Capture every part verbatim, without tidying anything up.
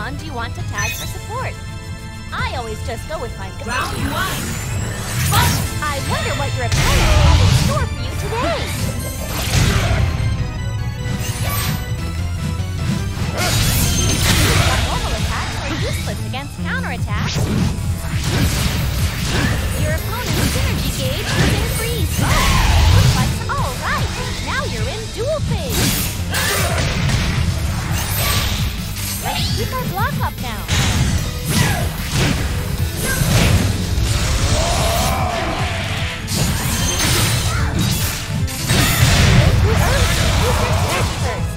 Pokemon do you want to tag for support? I always just go with my gut. Round one. I wonder what your opponent has in store for you today. Normal attacks are useless against counterattacks. Your opponent's synergy gauge is in freeze. Oh, looks like all right. Now you're in dual phase. Let's keep our block up now. Too early. Use your synergy first.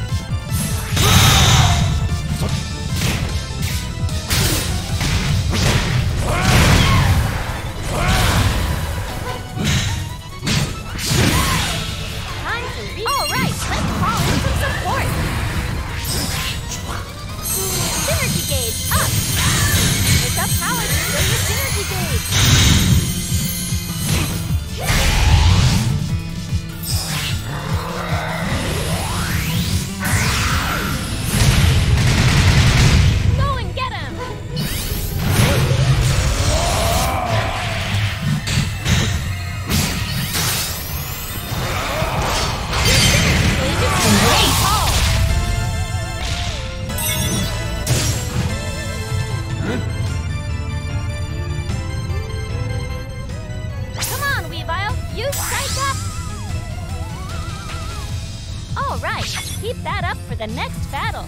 Keep that up for the next battle.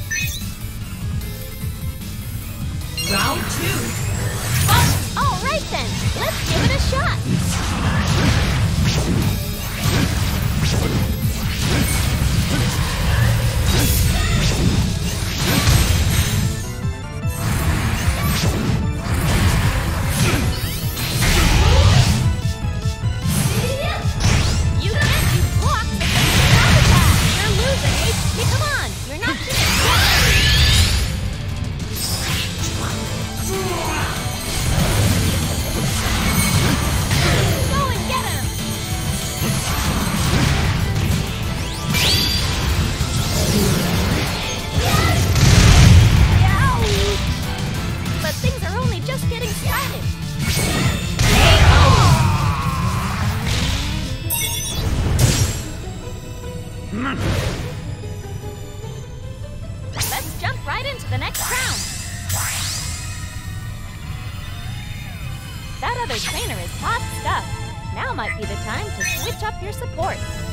Round two. All right then, let's give it a shot. You can't use blocks against the attack. You're losing H P. Come on, you're not finished. Go and get him! Yow! But things are only just getting started. Let's jump right into the next round. That other trainer is hot stuff. Now might be the time to switch up your support.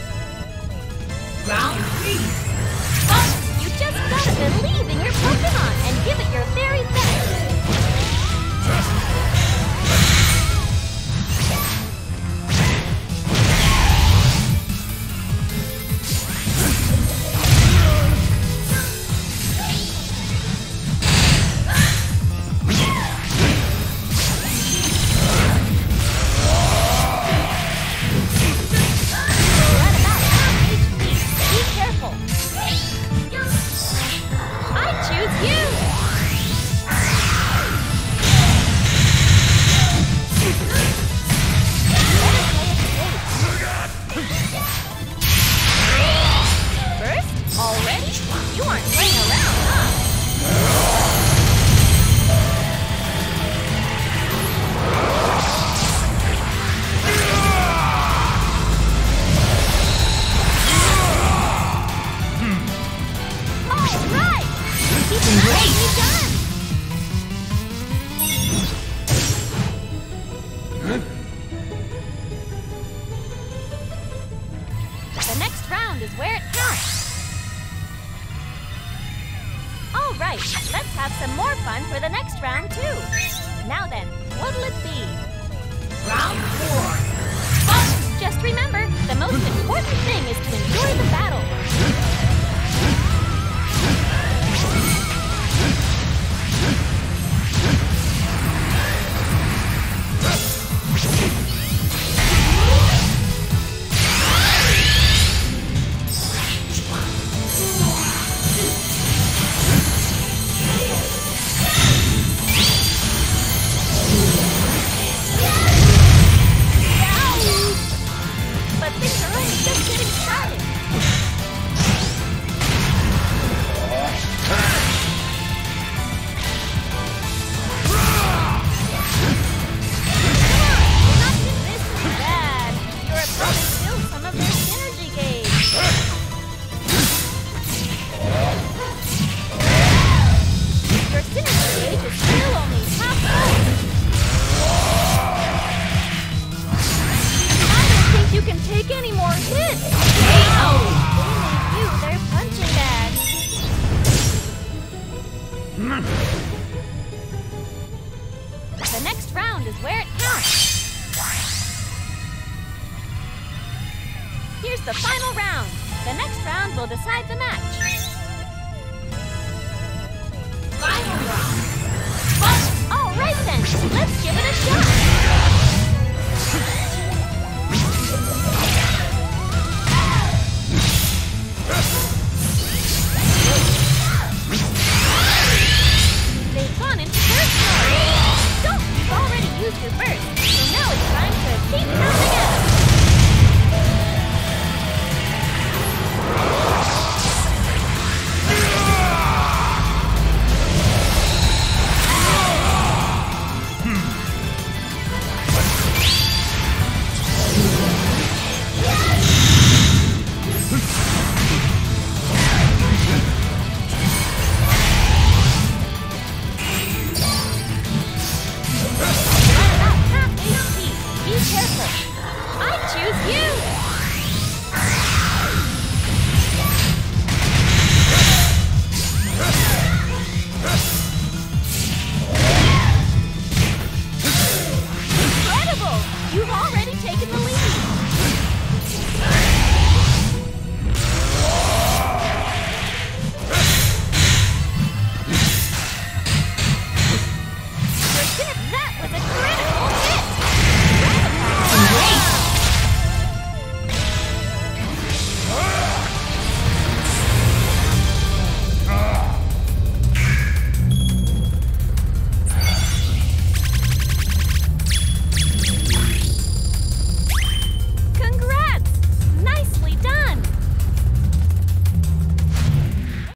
Round three. You just gotta believe in your Pokemon and give it your very best. You're at about half H P. Be careful. I choose you. Better play it safe. First, already? You aren't playing around, huh? All right! Keep nicely done! The next round is where it counts. All right, let's have some more fun for the next round, too. Now then, what'll it be? Round four. Just remember, the most important thing is to enjoy the battle. But things are only just getting started. final round. The next round will decide the match. Final round. Fight! All right then, let's give it a shot.